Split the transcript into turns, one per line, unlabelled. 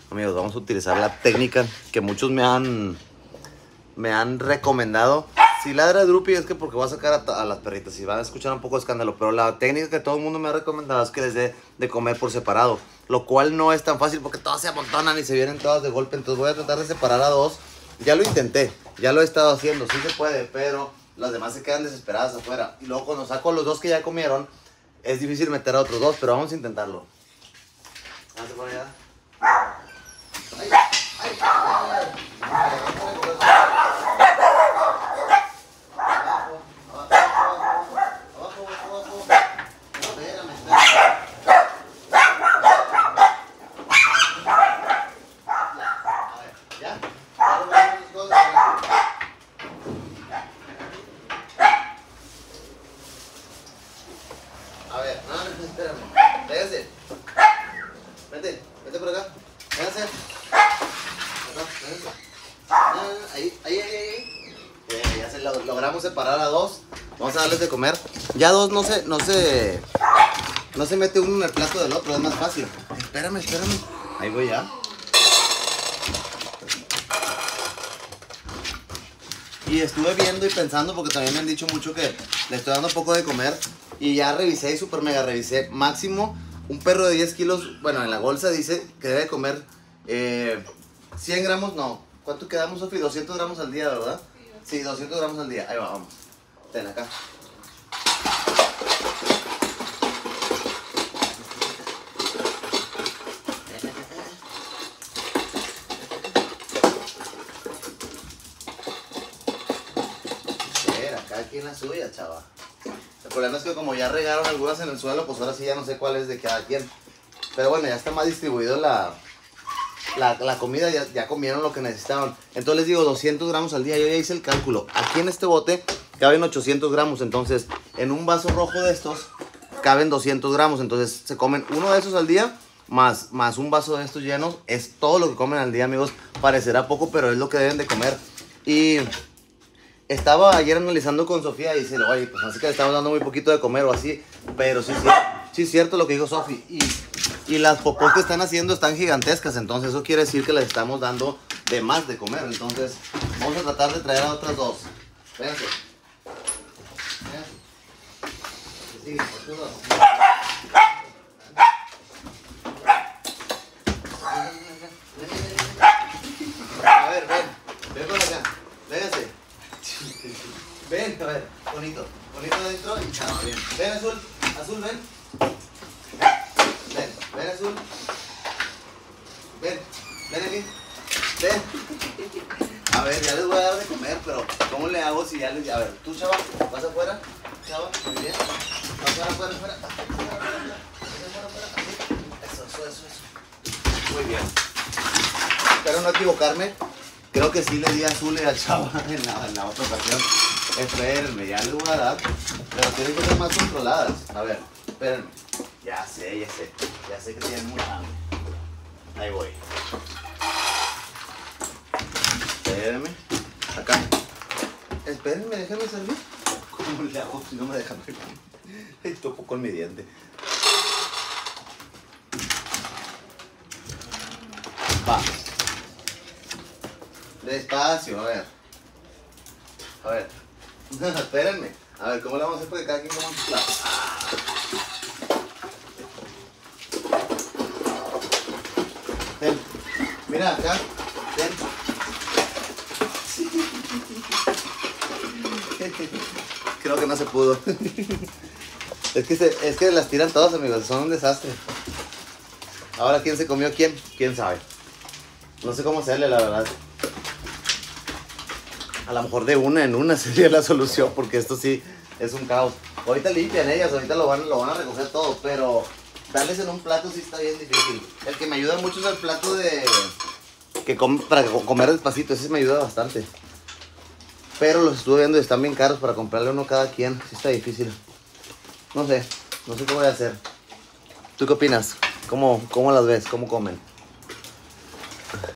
Amigos, vamos a utilizar la técnica que muchos me han recomendado. Si ladra Drupi es que porque voy a sacar a las perritas y van a escuchar un poco de escándalo, pero la técnica que todo el mundo me ha recomendado es que les dé de comer por separado, lo cual no es tan fácil porque todas se amontonan y se vienen todas de golpe. Entonces voy a tratar de separar a dos. Ya lo intenté, ya lo he estado haciendo, sí se puede, pero las demás se quedan desesperadas afuera. Y luego cuando saco los dos que ya comieron, es difícil meter a otros dos, pero vamos a intentarlo. Vamos por allá. Ay, ay, ay. A ver, no, espérame. Véngase. Vente, vente por acá. Véngase. Acá, véngase. Ahí. Ya logramos separar a dos. Vamos a darles de comer. Ya dos no se mete uno en el plato del otro, es más fácil. Espérame. Ahí voy ya. Y estuve viendo y pensando porque también me han dicho mucho que le estoy dando poco de comer. Y ya revisé y super mega revisé. Máximo, un perro de 10 kilos, bueno, en la bolsa dice que debe comer 100 gramos, no. ¿Cuánto quedamos, Sofi? 200 gramos al día, ¿verdad? Sí, 200 gramos al día. Ahí va, vamos. Ten acá. Acá aquí en la suya, chava. El problema es que como ya regaron algunas en el suelo, pues ahora sí ya no sé cuál es de cada quien. Pero bueno, ya está más distribuido la comida, ya comieron lo que necesitaban. Entonces les digo 200 gramos al día, yo ya hice el cálculo. Aquí en este bote caben 800 gramos, entonces en un vaso rojo de estos caben 200 gramos. Entonces se comen uno de esos al día, más un vaso de estos llenos. Es todo lo que comen al día, amigos. Parecerá poco, pero es lo que deben de comer. Y estaba ayer analizando con Sofía y dice, oye, pues así que le estamos dando muy poquito de comer o así. Pero sí es cierto lo que dijo Sofi. Y las popós que están haciendo están gigantescas. Entonces eso quiere decir que les estamos dando de más de comer. Entonces vamos a tratar de traer a otras dos. Véanse. Sí, otras dos. A ver, ven por acá. Vénganse. Ven, a ver, bonito adentro y chao, bien. Ven, azul, ven. Ven, azul. Ven aquí. Ven. A ver, ya les voy a dar de comer, pero ¿cómo le hago si ya les... A ver, tú, chava, vas afuera. Chava, muy bien. Vas afuera. Eso. Muy bien. Espero no equivocarme. Creo que sí le di azul a chava en la otra ocasión. Espérenme, ya les voy a dar. Pero tienen que ser más controladas. A ver, espérenme. Ya sé que tienen mucha hambre. Ahí voy. Espérenme. Acá. Espérenme, déjenme servir. ¿Cómo le hago si no me dejan servir? Topo con mi diente. Va. Despacio, a ver. Espérenme. A ver, ¿cómo le vamos a hacer para que cada quien coma su plato? Ven. Mira, acá. Ven. Creo que no se pudo. Es que las tiran todas, amigos. Son un desastre. Ahora, ¿quién se comió quién? ¿Quién sabe? No sé cómo hacerle, la verdad. A lo mejor de una en una sería la solución, porque esto sí es un caos. Ahorita limpian ellas, ahorita lo van a recoger todo, pero darles en un plato sí está bien difícil. El que me ayuda mucho es el plato para comer despacito, ese me ayuda bastante. Pero los estuve viendo y están bien caros para comprarle uno cada quien, sí está difícil. No sé qué voy a hacer. ¿Tú qué opinas? ¿Cómo las ves? ¿Cómo comen?